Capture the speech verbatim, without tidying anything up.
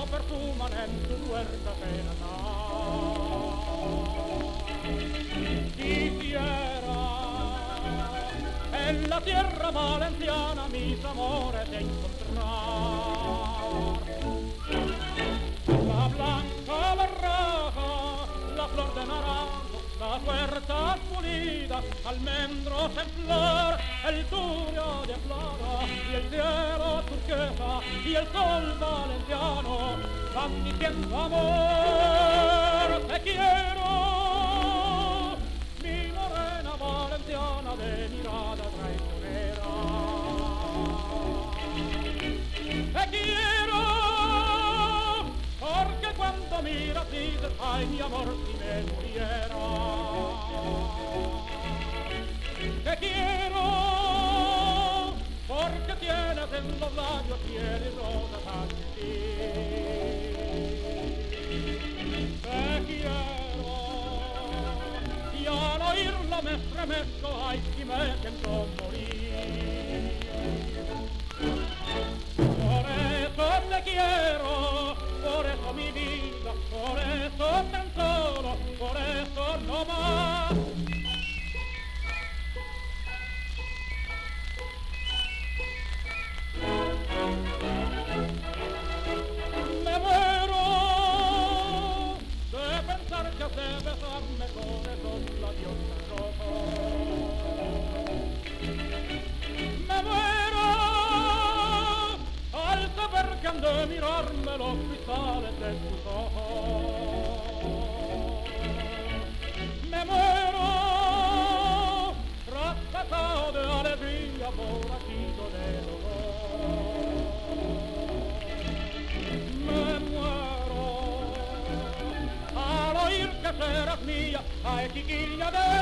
perfuman en tu puerta serenal. Quisiera en la tierra valenciana mis amores encontrar. La blanca barraja, la flor de naranjo, las huertas pulidas, almendros en flor, el turio de plata y el cielo turquesa y el sol valenciano van diciendo amor, te quiero, mi morena valenciana de mirada traicionera. Te quiero, porque cuando miras dices, ay mi amor, si me muriera. Te quiero, porque tienes en los labios piel y rosas argentinas. Te quiero, y al oírlo me estremezco, ay, si me siento morir. Por eso te quiero, por eso mi vida, por eso tan solo, por eso no más. Me muero de pensar que has de besarme con esos labios tan rojos. Me muero al saber que han de mirarme los cristales de tus ojos. Me muero traspasado de alegría, borrachito de dolor. Me muero al oír que serás mía, ay chiquilla de